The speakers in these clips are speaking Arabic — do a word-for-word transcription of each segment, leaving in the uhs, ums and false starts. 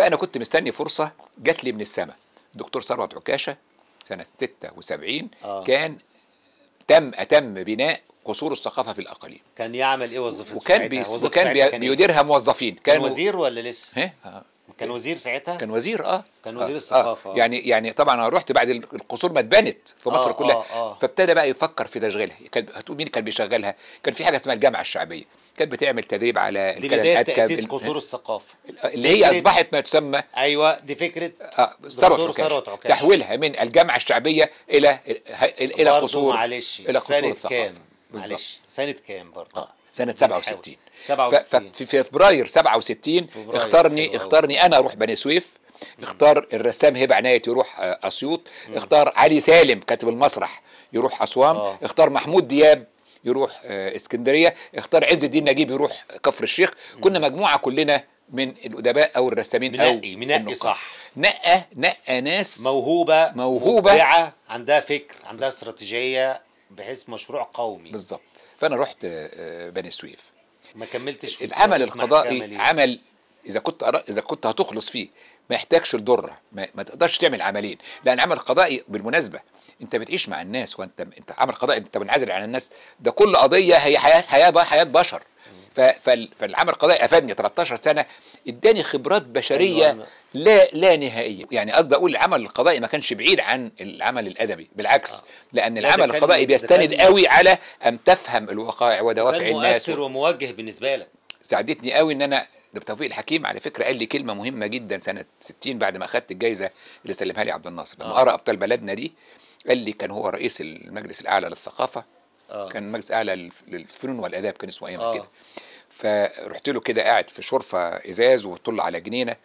فانا كنت مستني فرصه جات لي من السماء. الدكتور ثروت عكاشه سنه ستة وسبعين آه. كان تم اتم بناء قصور الثقافه في الاقاليم. كان يعمل ايه وظيفته؟ وكان بيس وكان بي بيديرها موظفين. كان وزير ولا لسه؟ ايه آه. كان وزير ساعتها؟ كان وزير اه كان وزير الثقافه آه. يعني يعني طبعا انا رحت بعد القصور ما اتبنت في مصر آه كلها. آه آه. فابتدى بقى يفكر في تشغيلها. كان هتقول مين كان بيشغلها؟ كان في حاجه اسمها الجامعه الشعبيه، كانت بتعمل تدريب على دي بدايه تاسيس قصور الثقافه اللي هي اصبحت ما تسمى ايوه دي فكره آه. ثروت عكاشه، تحويلها من الجامعه الشعبيه الى الى قصور معلش الى قصور الثقافه. معلش سنه كام برضه؟ آه. سنة سبعة وستين. سبعة وستين. في فبراير سبعة وستين اختارني اختارني انا اروح بني سويف، اختار الرسام هبه عناية يروح اسيوط، اختار علي سالم كاتب المسرح يروح اسوان، آه. اختار محمود دياب يروح اسكندريه، اختار عز الدين نجيب يروح كفر الشيخ. كنا مجموعه كلنا من الادباء او الرسامين منقي منقي صح. نقى نقى ناس موهوبه موهوبه مبدعه عندها فكر عندها استراتيجيه بحيث مشروع قومي بالظبط. فانا رحت بني سويف. ما كملتش في العمل القضائي عمل اذا كنت أرى اذا كنت هتخلص فيه ما يحتاجش الدره، ما, ما تقدرش تعمل عملين. لان عمل قضائي بالمناسبه انت بتعيش مع الناس، وانت انت عمل قضائي انت منعزل عن الناس، ده كل قضيه هي حياه حياه حياه بشر. فالعمل القضائي افادني تلتاشر سنه، اداني خبرات بشريه أيوة. لا لا نهائيه. يعني قصدي اقول العمل القضائي ما كانش بعيد عن العمل الادبي، بالعكس آه. لان العمل القضائي بيستند قوي على ان تفهم الوقائع ودوافع الناس. مؤثر وموجه بالنسبه لك. ساعدتني قوي ان انا توفيق الحكيم على فكره قال لي كلمه مهمه جدا سنه ستين بعد ما اخذت الجائزه اللي سلمها لي عبد الناصر لما قرا آه. ابطال بلدنا دي. قال لي كان هو رئيس المجلس الاعلى للثقافه آه. كان المجلس الاعلى للفنون والاداب كان اسمه ايامها آه. كده. فرحت له كده قاعد في شرفه ازاز وطل على جنينه،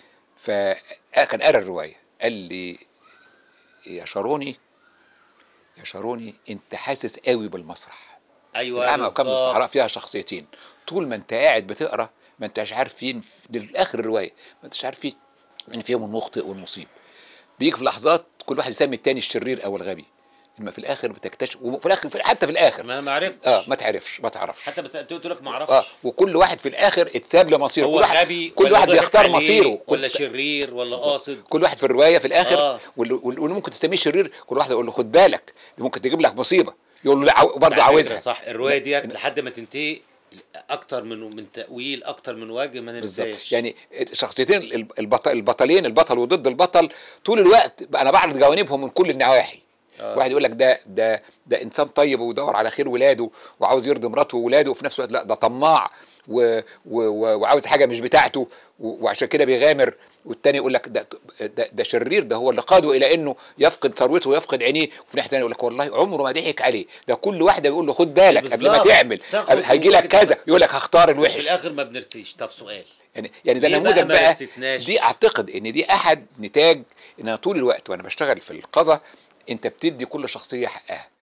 فكان قرا الروايه قال لي يا شاروني يا شاروني انت حاسس قوي بالمسرح. ايوه الأعمى وكامل الصحراء فيها شخصيتين، طول ما انت قاعد بتقرا ما انتش عارفين في اخر الروايه ما انتش عارفين مين فيهم المخطئ والمصيب. بيجي في لحظات كل واحد يسمي التاني الشرير او الغبي، اما في الاخر بتكتشف، وفي الاخر حتى في الاخر ما ما عرفتش اه ما تعرفش ما تعرفش حتى بس قلت لك ما اعرفش اه وكل واحد في الاخر اتساب لمصيره. هو كل واحد غبي كل واحد بيختار مصيره، ولا شرير ولا قاصد. كل واحد في الروايه في الاخر آه. واللي ممكن تسميه شرير كل واحد يقول له خد بالك دي ممكن تجيب لك مصيبه، يقول له لا برضه عاوزها. صح الروايه ديت لحد ما تنتهي اكتر من من تاويل اكتر من وجه ما ننساش. يعني شخصيتين البطل البطلين البطل وضد البطل طول الوقت انا بعرض جوانبهم من كل النواحي. آه. واحد يقول لك ده ده ده انسان طيب ويدور على خير ولاده وعاوز يرضي مراته وولاده، وفي نفس الوقت لا ده طماع و و وعاوز حاجه مش بتاعته وعشان كده بيغامر. والتاني يقول لك ده, ده ده شرير، ده هو اللي قاده الى انه يفقد ثروته ويفقد عينيه. وفي ناحيه ثانيه يقول لك والله عمره ما ضحك عليه، ده كل واحده بيقول له خد بالك قبل ما تعمل هيجي لك كذا، يقول لك هختار الوحش في الاخر ما بنرسيش. طب سؤال يعني يعني ده نموذج بقى, بقى دي اعتقد ان دي احد نتاج ان انا طول الوقت وانا بشتغل في القضاء انت بتدي كل شخصيه حقها.